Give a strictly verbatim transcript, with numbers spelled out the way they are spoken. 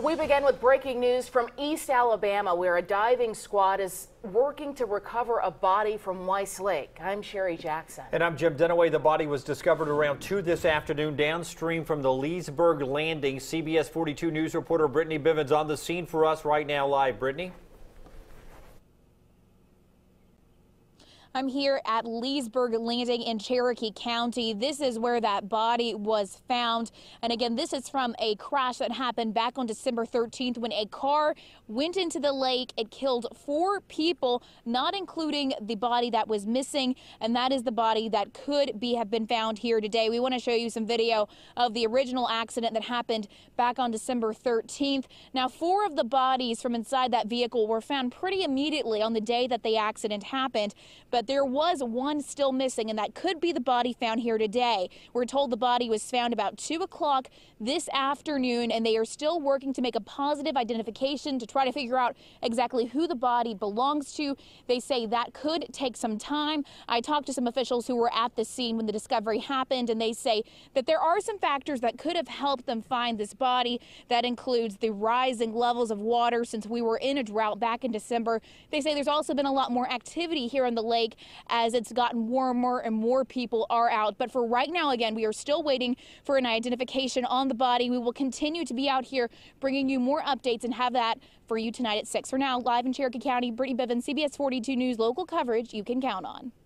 We begin with breaking news from East Alabama, where a diving squad is working to recover a body from Weiss Lake. I'm Sherry Jackson. And I'm Jim Dunaway. The body was discovered around two this afternoon downstream from the Leesburg Landing. C B S forty-two News reporter Brittany Bivens on the scene for us right now live. Brittany? I'm here at Leesburg Landing in Cherokee County. This is where that body was found. And again, this is from a crash that happened back on December thirteenth when a car went into the lake. It killed four people, not including the body that was missing. And that is the body that could be have been found here today. We want to show you some video of the original accident that happened back on December thirteenth. Now, four of the bodies from inside that vehicle were found pretty immediately on the day that the accident happened. But there was one still missing, and that could be the body found here today. We're told the body was found about two o'clock this afternoon, and they are still working to make a positive identification to try to figure out exactly who the body belongs to. They say that could take some time. I talked to some officials who were at the scene when the discovery happened, and they say that there are some factors that could have helped them find this body. That includes the rising levels of water since we were in a drought back in December. They say there's also been a lot more activity here on the lake as it's gotten warmer and more people are out. But for right now, again, we are still waiting for an identification on the body. We will continue to be out here bringing you more updates and have that for you tonight at six. For now, live in Cherokee County, Brittany Bivens, C B S forty-two News, local coverage you can count on.